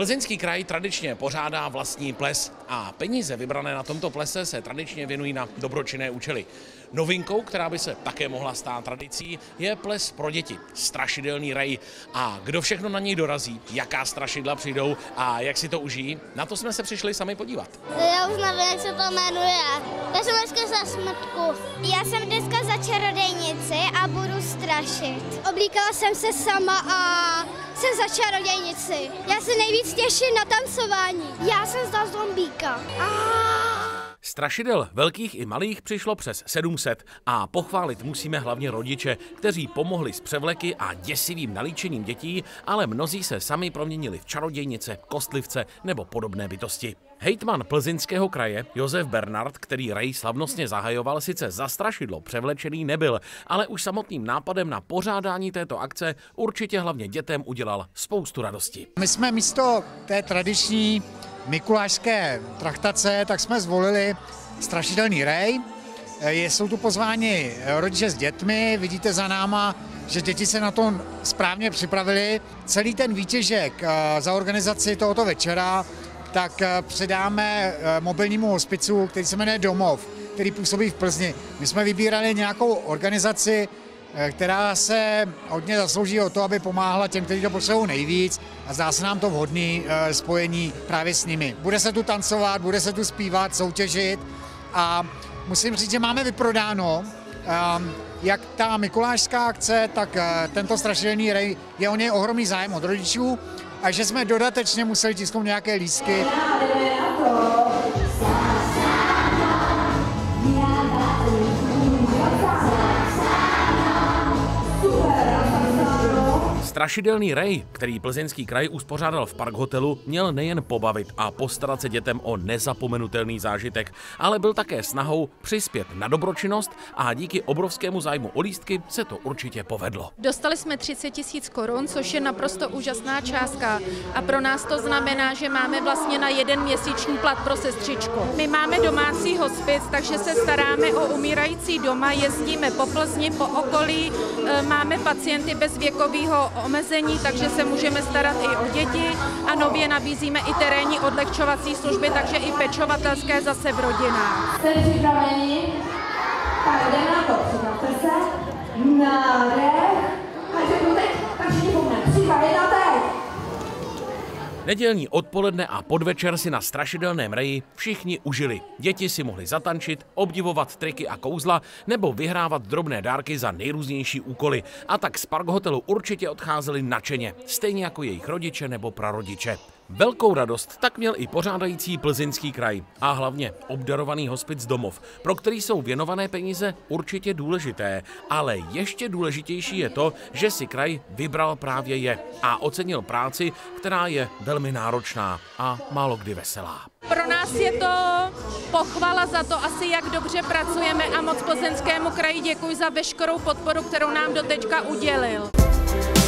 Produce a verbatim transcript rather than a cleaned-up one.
Plzeňský kraj tradičně pořádá vlastní ples a peníze vybrané na tomto plese se tradičně věnují na dobročinné účely. Novinkou, která by se také mohla stát tradicí, je ples pro děti, Strašidelný rej. A kdo všechno na něj dorazí, jaká strašidla přijdou a jak si to užijí, na to jsme se přišli sami podívat. Já už nevím, jak se to jmenuje. Já jsem dneska za smrtku. Já jsem dneska za čarodějnici a budu strašit. Oblíkala jsem se sama a jsem za čarodějnici. Já se nejvíc těším na tancování. Já jsem za zombíka. Strašidel velkých i malých přišlo přes sedm set a pochválit musíme hlavně rodiče, kteří pomohli s převleky a děsivým nalíčením dětí, ale mnozí se sami proměnili v čarodějnice, kostlivce nebo podobné bytosti. Hejtman Plzeňského kraje Josef Bernard, který rej slavnostně zahajoval, sice za strašidlo převlečený nebyl, ale už samotným nápadem na pořádání této akce určitě hlavně dětem udělal spoustu radosti. My jsme místo té tradiční mikulášské traktace, tak jsme zvolili Strašidelný rej. Jsou tu pozváni rodiče s dětmi, vidíte za náma, že děti se na to správně připravili. Celý ten výtěžek za organizaci tohoto večera tak předáme mobilnímu hospicu, který se jmenuje Domov, který působí v Plzni. My jsme vybírali nějakou organizaci, která se hodně zaslouží o to, aby pomáhala těm, kteří to potřebují nejvíc, a zdá se nám to vhodné spojení právě s nimi. Bude se tu tancovat, bude se tu zpívat, soutěžit a musím říct, že máme vyprodáno jak ta mikulášská akce, tak tento Strašidelný rej, je o něj ohromný zájem od rodičů a že jsme dodatečně museli tisknout nějaké lístky. Strašidelný rej, který Plzeňský kraj uspořádal v Park hotelu, měl nejen pobavit a postarat se dětem o nezapomenutelný zážitek, ale byl také snahou přispět na dobročinnost a díky obrovskému zájmu o lístky se to určitě povedlo. Dostali jsme třicet tisíc korun, což je naprosto úžasná částka a pro nás to znamená, že máme vlastně na jeden měsíční plat pro sestřičku. My máme domácí hospic, takže se staráme o umírající doma, jezdíme po Plzni, po okolí, máme pacienty bez věkového omezení, takže se můžeme starat i o děti a nově nabízíme i terénní odlehčovací služby, takže i pečovatelské zase v rodinách. Jste připraveni? Tak jdeme na to, připravte se. Nádech. A řeknu teď, takže ti pomůžeme. Připravit na teď. Nedělní odpoledne a podvečer si na Strašidelném reji všichni užili. Děti si mohly zatančit, obdivovat triky a kouzla nebo vyhrávat drobné dárky za nejrůznější úkoly. A tak z Park hotelu určitě odcházeli nadšeně, stejně jako jejich rodiče nebo prarodiče. Velkou radost tak měl i pořádající Plzeňský kraj a hlavně obdarovaný hospic Domov, pro který jsou věnované peníze určitě důležité, ale ještě důležitější je to, že si kraj vybral právě je a ocenil práci, která je velmi náročná a málo kdy veselá. Pro nás je to pochvala za to asi, jak dobře pracujeme a moc Plzeňskému kraji děkuji za veškerou podporu, kterou nám doteďka udělil.